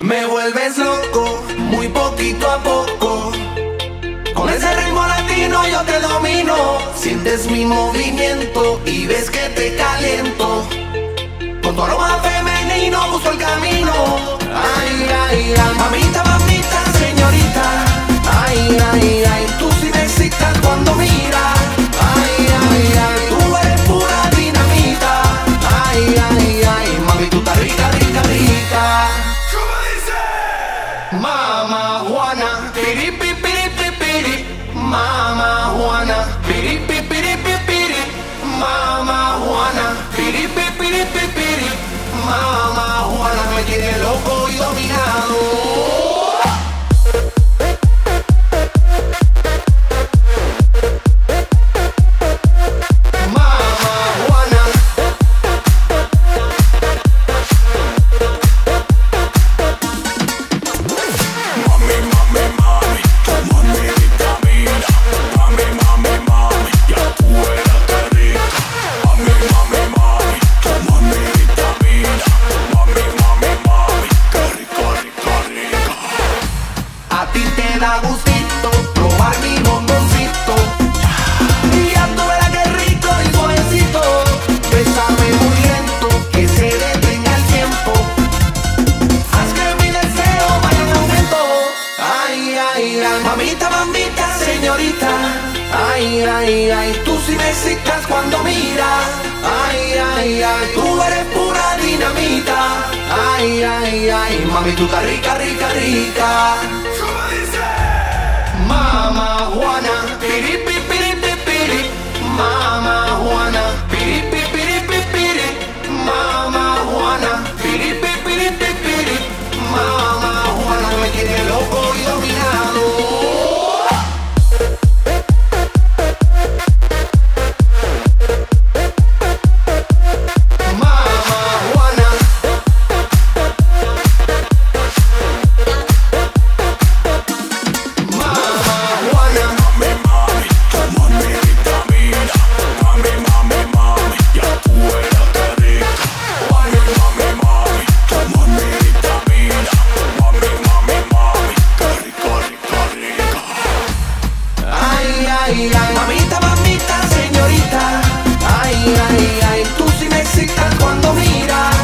Me vuelves loco, muy poquito a poco. Con ese ritmo latino yo te domino. Sientes mi movimiento y ves que te caliento. Con tu aroma femenino busco el camino. Ay, ay, ay, mamita, mamita, señorita. Ay, ay, ay, tú sí me excitas cuando miras. Ay, ay, ay, tú eres pura dinamita. Ay, ay, ay, mami, tú estás rica, rica, rica. Mama Juana, piri piri piri piri. Mama Juana, piri piri piri piri. Mama Juana, piri piri piri piri. Mama Juana me tiene loco y dominado. Da gustito probar mi bomboncito. Y ya tú verás que rico y suavecito. Bésame muy lento, que se detenga el tiempo. Haz que mi deseo vaya en aumento. Ay, ay, ay, mamita, mamita, señorita. Ay, ay, ay, tú sí me excitas cuando miras. Ay, ay, ay, tú eres pura dinamita. Ay, ay, ay, mami, tú estás rica, rica, rica. Mama Juana, piri piri piri piri. Mama Juana, piri piri piri piri. Mama Juana, piri piri piri piri. Mama Juana me tiene loco y dominado. Ay, ay, mamita, mamita, señorita. Ay, ay, ay, tú sí me excitas cuando miras.